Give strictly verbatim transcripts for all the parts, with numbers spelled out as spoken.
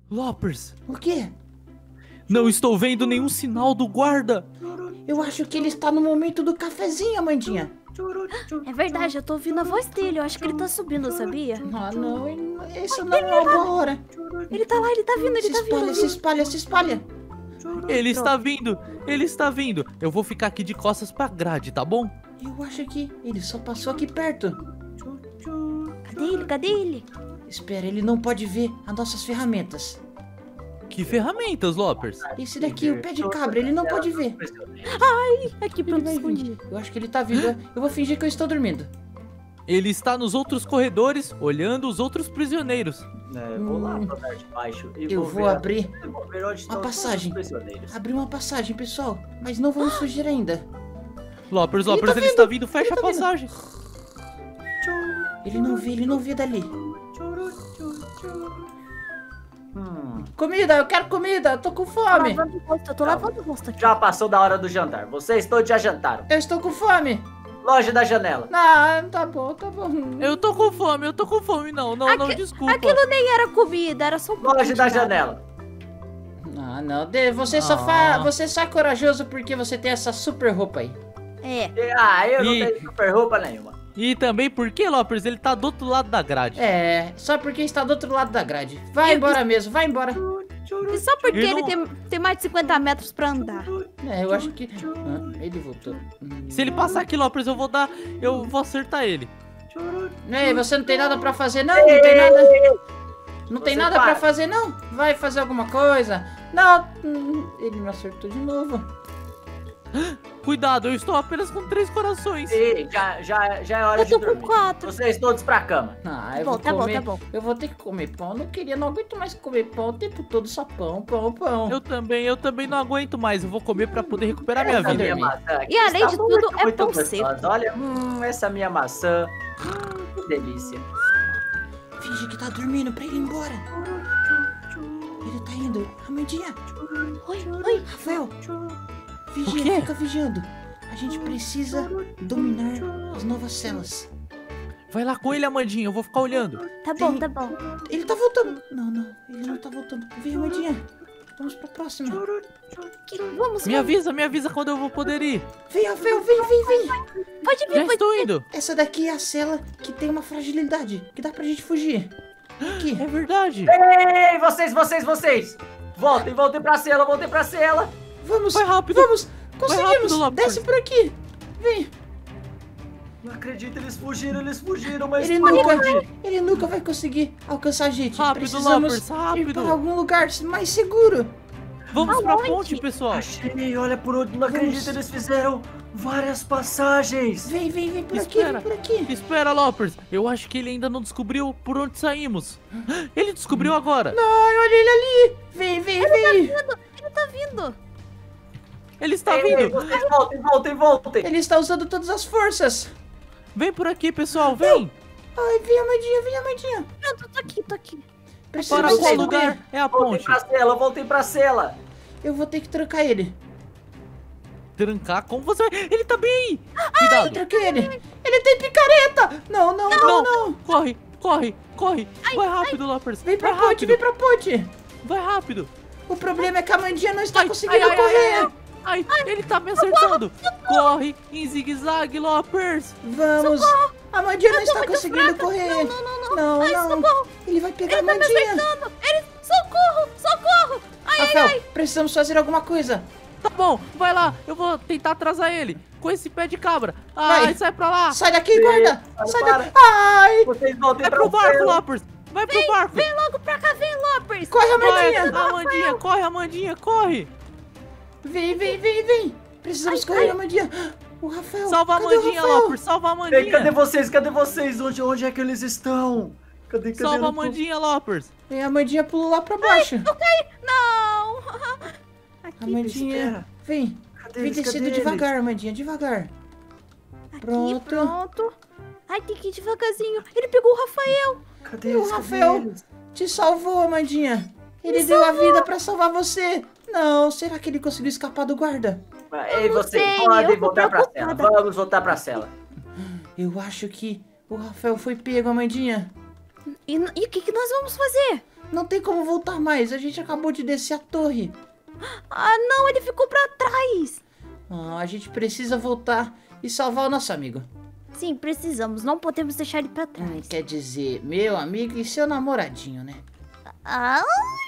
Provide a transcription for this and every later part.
Lopers, O quê? não estou vendo nenhum sinal do guarda. Eu acho que ele está no momento do cafezinho, Amandinha. É verdade, eu tô ouvindo a voz dele. Eu acho que ele tá subindo, sabia? Ah, não, ele- essa não é uma boa hora. Ele tá lá, ele tá vindo, ele Se tá espalha, vindo. se espalha, se espalha. Ele está vindo, ele está vindo. Eu vou ficar aqui de costas pra grade, tá bom? Eu acho que ele só passou aqui perto. Cadê ele? Cadê ele? Espera, ele não pode ver as nossas ferramentas. Que ferramentas, Lopers? Esse daqui, o pé de cabra, ele não pode ver. Aqui, Ele pronto, vai escondi. vir. Eu acho que ele tá vindo. Eu vou fingir que eu estou dormindo. Ele está nos outros corredores, olhando os outros prisioneiros. É, vou lá Hum. pro andar de baixo e Eu vou, vou ver, abrir eu vou ver onde estão uma todos os passagem. prisioneiros. Abrir uma passagem, pessoal. Mas não vamos fugir ainda. Lopers, Ele Lopers, tá ele vindo, está vindo, fecha ele a tá vindo. passagem. Ele não vê, ele não vê dali. Hum, Comida, eu quero comida. Eu tô com Tô fome. lavando o rosto, eu tô lavando o rosto aqui. já passou da hora do jantar. Vocês todos já jantaram. Eu estou com fome. Longe da janela. Ah, tá bom, tá bom. Eu tô com fome, eu tô com fome. Não, não, não, desculpa. Aquilo nem era comida, era só um pouquinho Longe de da nada. janela. Ah, não. De- Você só Ah. fa... Você só é corajoso porque você tem essa super roupa aí. É. E- Ah, eu não E- tenho super roupa nenhuma. E também porque, Lopers, ele tá do outro lado da grade. É, só porque está do outro lado da grade. Vai Eu- embora mesmo, vai embora. E só porque Ele ele não- tem, tem mais de cinquenta metros pra andar. É, eu acho que... Ah, ele voltou. Hum. Se ele passar aqui, Lopers, eu vou dar. Eu vou acertar ele. Ei, você não tem nada pra fazer, não? Não tem nada... Não tem Você nada para. pra fazer, não? Vai fazer alguma coisa? Não, hum, ele me acertou de novo. Cuidado, eu estou apenas com três corações. Ih, já, já, já é hora Eu de tô com dormir. quatro. Vocês todos pra cama. Ah, Tá eu bom, vou tá bom, comer. tá bom. Eu vou ter que comer pão. Não queria, não aguento mais comer pão o tempo todo, só pão, pão, pão. Eu também, eu também não aguento mais. Eu vou comer pra poder recuperar minha Essa vida. minha dormir. maçã aqui E além está de muito, tudo, é muito pão gostosa. seco. Olha, hum, essa minha maçã. Hum, que delícia. Finge que tá dormindo pra ele ir embora. Ele tá indo. Amandinha, Oi, oi. Rafael, O vigia, quê? fica vigiando. A gente precisa dominar as novas celas. Vai lá com ele, Amandinha. Eu vou ficar olhando. Tá bom, tá bom. Ele tá voltando. Não, não, ele não tá voltando. Vem, Amandinha. Vamos pra próxima. Que- vamos, Me vamos. avisa, me avisa quando eu vou poder ir. Vem, Rafael, vem, vem, vem. Pode vir, Já pode estou vir. indo. Essa daqui é a cela que tem uma fragilidade, que dá pra gente fugir. Aqui. É verdade. Ei, vocês, vocês, vocês! Voltem, voltem pra cela, voltem pra cela! Vamos, Vai rápido. vamos. Conseguimos. rápido, Lopes. Desce por aqui. Vem. Não acredito, eles fugiram, eles fugiram, mas Ele por nunca, onde? ele nunca vai conseguir alcançar a gente. Rápido, Precisamos Lopers, ir rápido. para algum lugar mais seguro. Vamos pra Aonde? ponte, pessoal. Achei, olha por onde, não Vamos. acredito, eles fizeram várias passagens. Vem, vem, vem por Espera. aqui, vem por aqui. Espera, Lopers. Eu acho que ele ainda não descobriu por onde saímos. Ele descobriu agora. Ai, olha ele ali. Vem, vem, vem. Ele tá vindo. Ele está Ei, ei, vindo. vocês voltem, voltem, voltem. Ele está usando todas as forças. Vem por aqui, pessoal. Vem. Ai, vem, Amandinha, vem, Amandinha. Pronto, tô aqui, tô aqui. Para Precisamos qual vocês, subir. lugar é a Voltem ponte? pra cela, voltem pra cela. Eu vou ter que trancar ele. Trancar? Como você vai? Ele tá bem. Cuidado. Tranquei ele. Ele tem picareta. Não, não, não, Não. não. Corre, corre, corre. Vai rápido, Lopers. Vem pra Vai ponte, rápido. vem pra ponte. Vai rápido. O problema é que a Amandinha não está Ai, conseguindo ai, ai, correr. ai, ai. Ai, ele tá me acertando. Corre em zigue-zague, Lopers. Vamos. A Amandinha não Eu tô está muito conseguindo fraca. correr. Não, não, não, não. Não, Ai, não. socorro. Ele vai pegar a Ele tá me Amandinha. acertando. Ele... Socorro, socorro. Ai, ai, Rafael, ai. precisamos fazer alguma coisa. Tá bom, vai lá. Eu vou tentar atrasar ele. Com esse pé de cabra. Ai, Vai. sai pra lá. Sai daqui, Sim, guarda. para, Sai para. daqui. Ai. Vocês voltem Vai pra pro barco, cela. Lopers. Vai pro barco. Vem logo pra cá, vem, Lopers. Corre, Corre, Amandinha. Amandinha, corre, Amandinha, corre. Vem, vem, vem, vem. Precisamos correr, Amandinha. O Rafael. Salva a cadê o Amandinha, Rafael? Lopers. Salva a Ei, cadê Amandinha. vocês? Cadê vocês? Onde, onde é que eles estão? Cadê, cadê? Salva a Não tô- Amandinha, Lopers. Vem, a Amandinha pulou lá pra baixo. Não. Aqui, Amandinha, espera. vem. Cadê Vem eles? descendo Cadê devagar, Amandinha, devagar. aqui, Pronto. pronto. Ai, tem que ir devagarzinho. Ele pegou o Rafael. Eles? Cadê E o eles? Cadê Rafael eles? te salvou, Amandinha. Ele deu a vida pra salvar você. Não, será que ele conseguiu escapar do guarda? Ei, não vocês sei, podem eu tô voltar pra cela. preocupada. Vamos voltar pra cela. Eu acho que o Rafael foi pego, Amandinha. E, e o que, que nós vamos fazer? Não tem como voltar mais. A gente acabou de descer a torre. Ah, não, ele ficou pra trás. Ah, a gente precisa voltar e salvar o nosso amigo. Sim, precisamos. Não podemos deixar ele pra Hum, trás. quer dizer, meu amigo e seu namoradinho, né? Ai,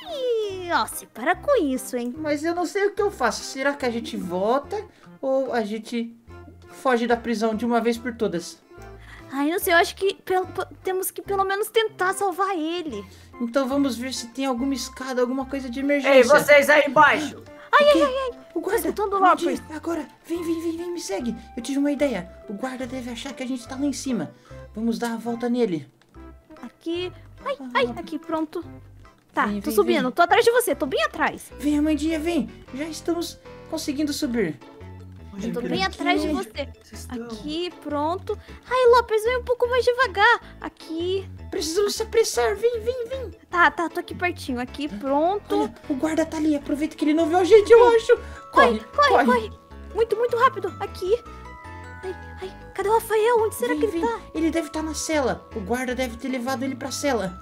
nossa, para com isso, hein? Mas eu não sei o que eu faço. Será que a gente volta ou a gente foge da prisão de uma vez por todas? Ai, não sei, eu acho que pelo- p- temos que pelo menos tentar salvar ele. Então vamos ver se tem alguma escada, alguma coisa de Ei, emergência. vocês aí embaixo. Ai, ai, ai, ai. O guarda, escutando o Mandinha, Lopes. agora, vem, vem, vem, vem, me segue. Eu tive uma ideia. O guarda deve achar que a gente tá lá em cima. Vamos dar a volta nele. Aqui. Ai, ai, aqui, pronto. Tá, Vem, tô vem, subindo, vem. tô atrás de você, tô bem atrás. Vem, Amandinha, vem. Já estamos conseguindo subir. Eu tô por bem aqui. atrás de você. Aqui, pronto. Ai, Lopes, vem um pouco mais devagar. Aqui. Precisamos se apressar. Vem, vem, vem. Tá, tá, tô aqui pertinho. Aqui, pronto. Olha, o guarda tá ali. Aproveita que ele não viu a gente, eu acho. Corre, Corre, corre. Muito, muito rápido. Aqui. Ai, ai, cadê o Rafael? Onde será Vem, que ele vem. tá? Ele deve estar na cela. O guarda deve ter levado ele pra cela.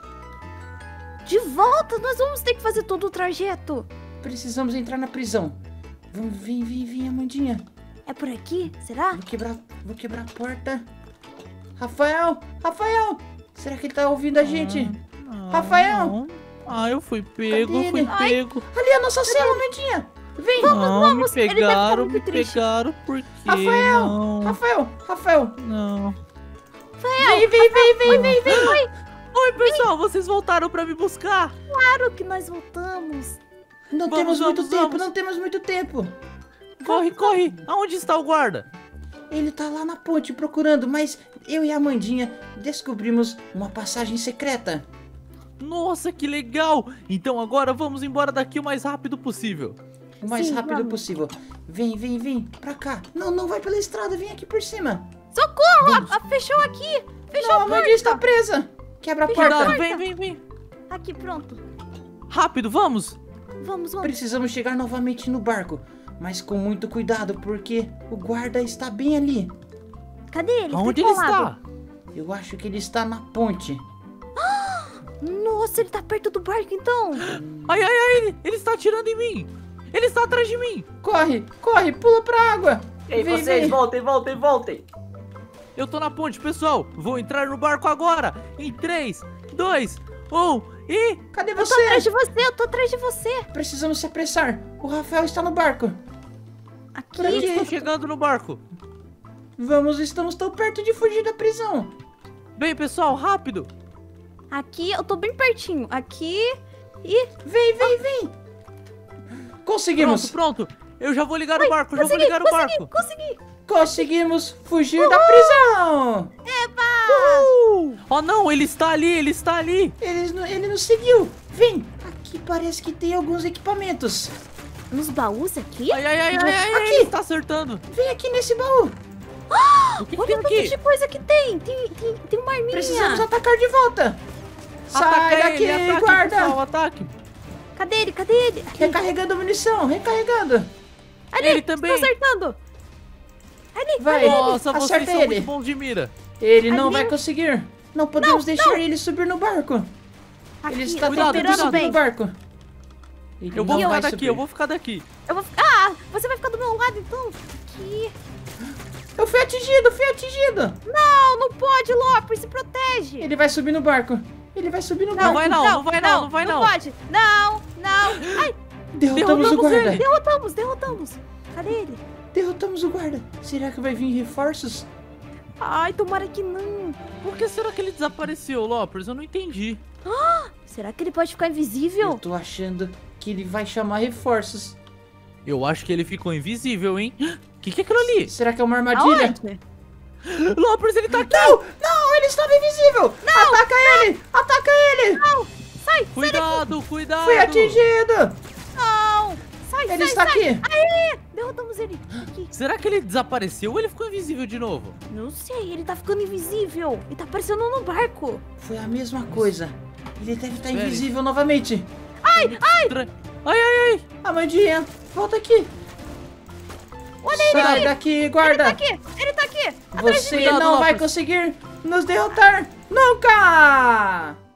De volta, nós vamos ter que fazer todo o trajeto. Precisamos entrar na prisão. Vamos, vem, vem, vem, Amandinha. É por aqui? Será? Vou quebrar, vou quebrar a porta. Rafael, Rafael. Será que ele tá ouvindo a gente? Ah, Rafael. não. Ah, eu fui pego, Cadê fui ele? Ai. pego. Ali é a nossa cela, Amandinha. Vem. não, vamos, me ele deve estar pegaram, muito me triste. pegaram, por quê? Rafael, Não, Rafael, Rafael. não. Vem, vem, vem, vem, vem, vem. Oi, Oi, pessoal, vocês voltaram pra me buscar? claro que nós voltamos. Não Vamos, temos muito vamos, tempo, vamos. não temos muito tempo. Corre, corre. Aonde está o guarda? Ele tá lá na ponte procurando, mas eu e a Amandinha descobrimos uma passagem secreta. Nossa, que legal. Então agora vamos embora daqui o mais rápido possível. O mais Sim, rápido vamos. possível. Vem, vem, vem. Pra cá. Não, não vai pela estrada. Vem aqui por cima. Socorro! A- fechou aqui! Fechou Não, a a Amandinha porta! está presa. Quebra a porta. Cuidado, vem, vem, vem. Aqui, pronto. Rápido, vamos. Vamos, vamos. Precisamos chegar novamente no barco. Mas com muito cuidado, porque o guarda está bem ali. Cadê ele? Aonde Tá ele colado. está? Eu acho que ele está na ponte. Nossa, ele tá perto do barco, então. Ai, ai, ai, ele, ele está atirando em mim. Ele está atrás de mim. Corre, corre, pula pra água. Ei, Vem, vocês, vem. voltem, voltem, voltem. Eu tô na ponte, pessoal. Vou entrar no barco agora. Em três, dois, um e... Cadê Eu tô você? atrás de você, eu tô atrás de você. Precisamos se apressar. O Rafael está no barco. Aqui. Por Eu aqui. estou chegando no barco. Vamos, estamos tão perto de fugir da prisão. Vem, pessoal, rápido. Aqui, eu tô bem pertinho. Aqui e... Vem, vem, vem. Conseguimos. Pronto, pronto. Eu já vou ligar o barco, já vou Consegui, ligar o consegui, barco. consegui. Conseguimos fugir da prisão. Uh! Oh, não, ele está ali, ele está ali. Ele, ele nos seguiu. Vem. Aqui parece que tem alguns equipamentos. Nos baús aqui? Ai, ai, ai, ai, ai, Aqui. ele está acertando. Vem aqui nesse baú. O que, que Olha tem o tanto aqui? de coisa que tem. Tem, tem, tem uma arminha. Precisamos atacar de volta. Ataca Sai daqui, ele, ataque, guarda. pessoal, ataque. Cadê ele? Cadê ele? Aqui. Recarregando munição, recarregando. Ali, Ele também. estou acertando. Ali, Vai. ali, ali. Nossa, vocês Acerta são ele. muito bons de mira. Ele não Ali. vai conseguir. Não podemos deixar ele subir no barco. Aqui, Ele está Cuidado, tentando temperando cuidado. subir bem. no barco. Ele Eu vou não ficar vai daqui, subir. eu vou ficar daqui. Eu vou ficar... Ah, você vai ficar do meu lado, então. Aqui. Eu fui atingido, fui atingido. Não, não pode, Lopes. Se protege. Ele vai subir no barco. Ele vai subir no Não barco. vai não, não vai não, não vai não. Não pode. Não, não. Ai, Derrotamos o Derrotamos guarda. ele. derrotamos, derrotamos. Cadê ele? Derrotamos o guarda. Será que vai vir reforços? Ai, tomara que não. Por que será que ele desapareceu, Lopers? Eu não entendi. Será que ele pode ficar invisível? Eu tô achando que ele vai chamar reforços. Eu acho que ele ficou invisível, hein? O que, que é aquilo ali? Será que é uma armadilha? Aonde? Lopers, ele tá aqui! Não, não, ele estava invisível. Ataca ele, ataca ele. Sai, Cuidado, cuidado! Fui atingido. não. Sai, Ele sai, está sai. aqui. Aí, derrotamos ele. Aqui. Será que ele desapareceu ou ele ficou invisível de novo? Não sei, ele tá ficando invisível. Ele tá aparecendo no barco. Foi a mesma coisa. Ele deve estar Sério? invisível novamente. Ai, ai! Ai, ai, ai! Amandinha, volta aqui. Olha Sai ele. daqui, Ele guarda. tá aqui, ele tá aqui. Atrás de Você mim. Cuidado, não vai Lopes. conseguir nos derrotar nunca.